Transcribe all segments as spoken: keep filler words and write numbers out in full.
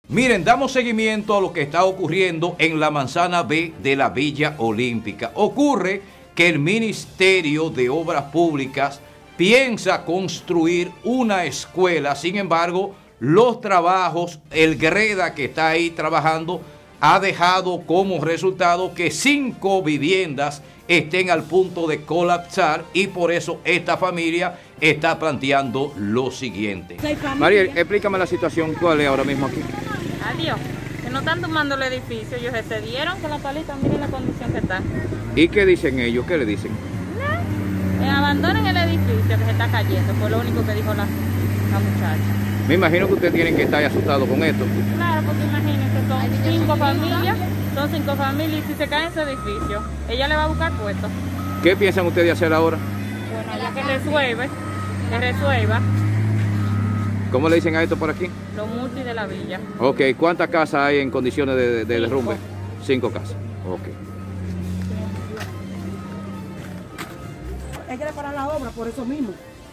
Miren, damos seguimiento a lo que está ocurriendo en la manzana B de la Villa Olímpica. Ocurre que el Ministerio de Obras Públicas piensa construir una escuela. Sin embargo, los trabajos, el greda que está ahí trabajando, ha dejado como resultado que cinco viviendas estén al punto de colapsar, y por eso esta familia está planteando lo siguiente. María, explícame la situación, ¿cuál es ahora mismo aquí? Adiós, que no están tomando el edificio, ellos se cedieron con la palita, miren la condición que está. ¿Y qué dicen ellos? ¿Qué le dicen? No, eh, abandonen el edificio que se está cayendo, fue lo único que dijo la, la muchacha. Me imagino que ustedes tienen que estar asustados con esto. Claro, porque imagínense, son cinco familias, son cinco familias, y si se cae ese edificio, ella le va a buscar puesto. ¿Qué piensan ustedes hacer ahora? Bueno, ya que resuelve, que resuelva. ¿Cómo le dicen a esto por aquí? Los multi de la villa. Ok, ¿cuántas casas hay en condiciones de, de, de derrumbe? Cinco casas. Ok. Hay que reparar la obra por eso mismo.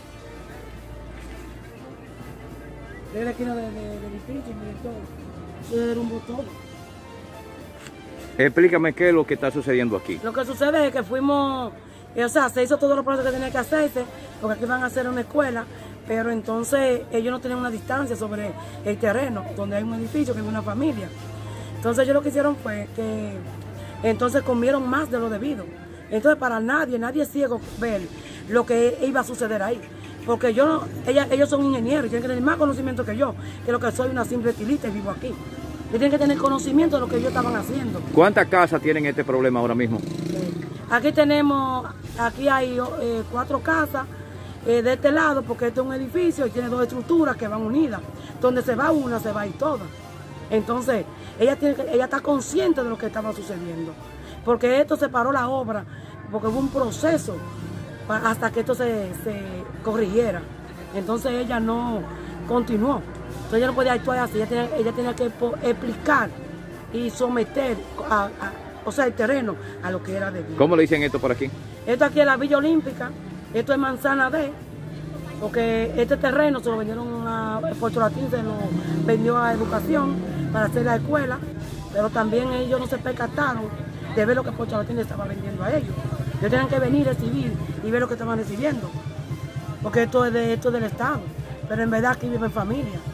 Desde aquí no, de, de, de edificio, de todo. Se derrumbó todo. Explícame qué es lo que está sucediendo aquí. Lo que sucede es que fuimos, o sea, se hizo todo lo que tenía que hacerse, porque aquí van a hacer una escuela, pero entonces ellos no tenían una distancia sobre el terreno, donde hay un edificio, que hay una familia. Entonces ellos lo que hicieron fue que entonces comieron más de lo debido. Entonces para nadie, nadie es ciego ver lo que iba a suceder ahí. Porque yo no, ella, ellos son ingenieros, tienen que tener más conocimiento que yo, que lo que soy una simple estilista y vivo aquí. Tienen que tener conocimiento de lo que ellos estaban haciendo. ¿Cuántas casas tienen este problema ahora mismo? Aquí tenemos, aquí hay eh, cuatro casas eh, de este lado, porque este es un edificio y tiene dos estructuras que van unidas. Donde se va una, se va a ir toda. Entonces, ella, tiene, ella está consciente de lo que estaba sucediendo. Porque esto se paró la obra, porque hubo un proceso hasta que esto se, se corrigiera. Entonces ella no continuó. Entonces ella no podía actuar así, ella tenía, ella tenía que explicar y someter a, a, o sea, el terreno a lo que era debido. ¿Cómo le dicen esto por aquí? Esto aquí es la Villa Olímpica, esto es manzana D, porque este terreno se lo vendieron a Puerto Latín, se lo vendió a Educación para hacer la escuela, pero también ellos no se percataron de ver lo que Puerto Latín estaba vendiendo a ellos. Ellos tenían que venir a recibir y ver lo que estaban recibiendo, porque esto es, de, esto es del Estado, pero en verdad aquí viven familias.